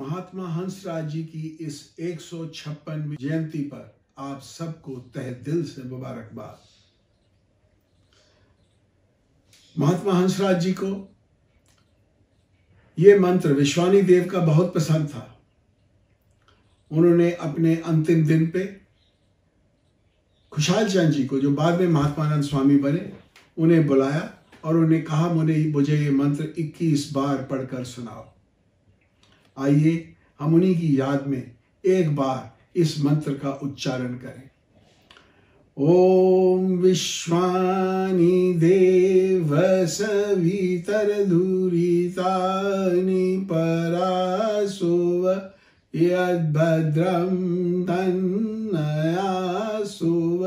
महात्मा हंसराज जी की इस 156वीं जयंती पर आप सबको तहे दिल से मुबारकबाद। महात्मा हंसराज जी को ये मंत्र विश्वानी देव का बहुत पसंद था। उन्होंने अपने अंतिम दिन पे खुशहाल चंद जी को, जो बाद में महात्मानंद स्वामी बने, उन्हें बुलाया और उन्हें कहा मुझे ये मंत्र 21 बार पढ़कर सुनाओ। आइए हम उन्हीं की याद में एक बार इस मंत्र का उच्चारण करें। ओम विश्वानि देव सवितर धुरितानि परासुव यद्भद्रं तन्नयासुव।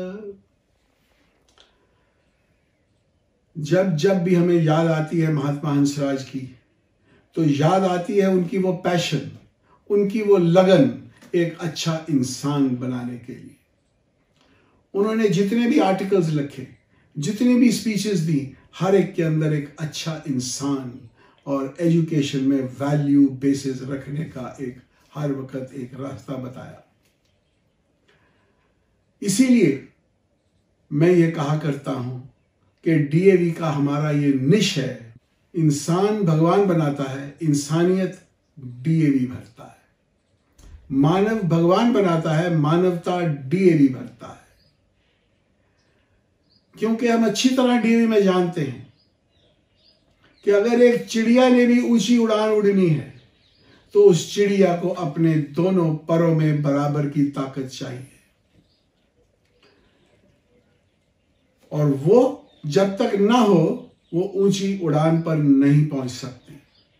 जब भी हमें याद आती है महात्मा हंसराज की, तो याद आती है उनकी वो पैशन, उनकी वो लगन एक अच्छा इंसान बनाने के लिए। उन्होंने जितने भी आर्टिकल्स लिखे, जितनी भी स्पीचेस दी, हर एक के अंदर एक अच्छा इंसान और एजुकेशन में वैल्यू बेसिस रखने का एक हर वक्त एक रास्ता बताया। इसीलिए मैं ये कहा करता हूं कि डीएवी का हमारा ये निश है, इंसान भगवान बनाता है, इंसानियत डीएवी भरता है। मानव भगवान बनाता है, मानवता डीएवी भरता है। क्योंकि हम अच्छी तरह डीएवी में जानते हैं कि अगर एक चिड़िया ने भी ऊंची उड़ान उड़नी है तो उस चिड़िया को अपने दोनों परों में बराबर की ताकत चाहिए, और वो जब तक ना हो वो ऊंची उड़ान पर नहीं पहुंच सकती।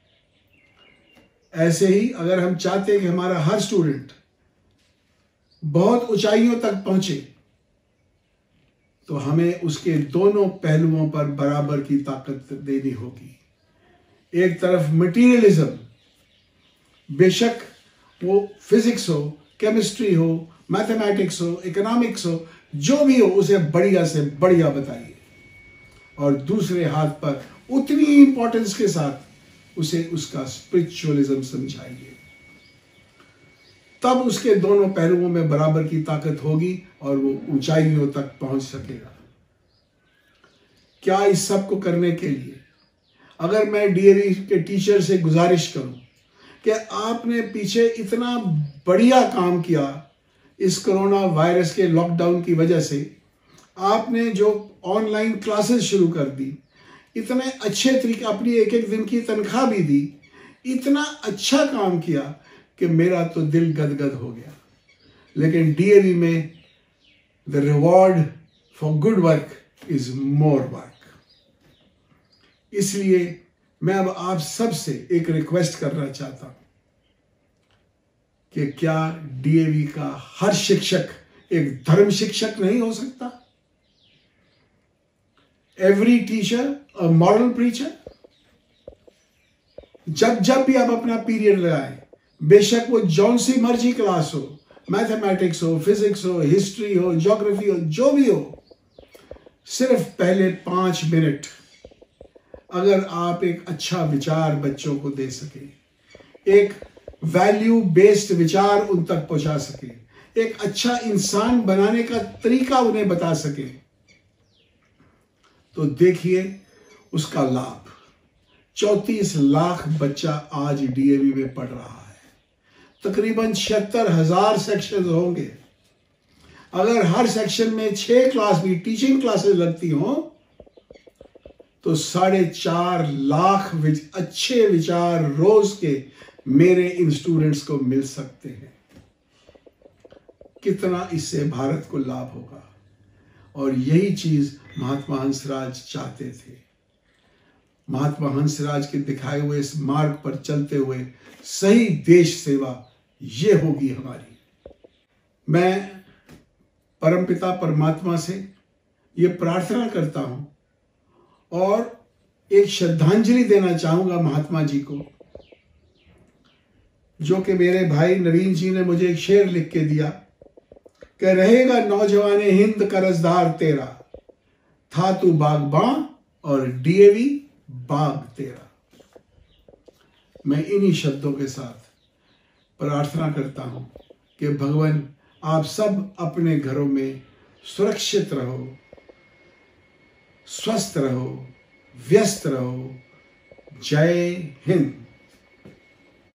ऐसे ही अगर हम चाहते हैं कि हमारा हर स्टूडेंट बहुत ऊंचाइयों तक पहुंचे, तो हमें उसके दोनों पहलुओं पर बराबर की ताकत देनी होगी। एक तरफ मटीरियलिज्म, बेशक वो फिजिक्स हो, केमिस्ट्री हो, मैथमेटिक्स हो, इकोनॉमिक्स हो, जो भी हो उसे बढ़िया से बढ़िया बताइए, और दूसरे हाथ पर उतनी इंपॉर्टेंस के साथ उसे उसका स्पिरिचुअलिज्म समझाइए। तब उसके दोनों पहलुओं में बराबर की ताकत होगी और वो ऊंचाइयों तक पहुंच सकेगा। क्या इस सब को करने के लिए अगर मैं डीएवी के टीचर से गुजारिश करूं कि आपने पीछे इतना बढ़िया काम किया, इस कोरोना वायरस के लॉकडाउन की वजह से आपने जो ऑनलाइन क्लासेस शुरू कर दी, इतने अच्छे तरीके, अपनी एक एक दिन की तनख्वाह भी दी, इतना अच्छा काम किया कि मेरा तो दिल गदगद हो गया। लेकिन डीएवी में the reward for good work is more work. इसलिए मैं अब आप सबसे एक रिक्वेस्ट करना चाहता हूं कि क्या डीएवी का हर शिक्षक एक धर्म शिक्षक नहीं हो सकता? Every teacher a moral preacher. जब भी आप अपना पीरियड लगाएं, बेशक वो जौन सी मर्जी क्लास हो, मैथमेटिक्स हो, फिजिक्स हो, हिस्ट्री हो, ज्योग्राफी हो, जो भी हो, सिर्फ पहले 5 मिनट अगर आप एक अच्छा विचार बच्चों को दे सके, एक वैल्यू बेस्ड विचार उन तक पहुंचा सके, एक अच्छा इंसान बनाने का तरीका उन्हें बता सके, तो देखिए उसका लाभ। 34 लाख बच्चा आज डीएवी में पढ़ रहा है। तकरीबन 76,000 सेक्शन होंगे। अगर हर सेक्शन में 6 क्लास भी टीचिंग क्लासेस लगती हों तो 4.5 लाख अच्छे विचार रोज के मेरे इन स्टूडेंट्स को मिल सकते हैं। कितना इससे भारत को लाभ होगा। और यही चीज महात्मा हंसराज चाहते थे। महात्मा हंसराज के दिखाए हुए इस मार्ग पर चलते हुए सही देश सेवा ये होगी हमारी। मैं परमपिता परमात्मा से ये प्रार्थना करता हूं और एक श्रद्धांजलि देना चाहूंगा महात्मा जी को, जो कि मेरे भाई नवीन जी ने मुझे एक शेर लिख के दिया कि रहेगा नौजवाने हिंद कर्जदार तेरा, था तू बागबां और डीएवी बाग तेरा। मैं इन्हीं शब्दों के साथ प्रार्थना करता हूं कि भगवान आप सब अपने घरों में सुरक्षित रहो, स्वस्थ रहो, व्यस्त रहो। जय हिंद।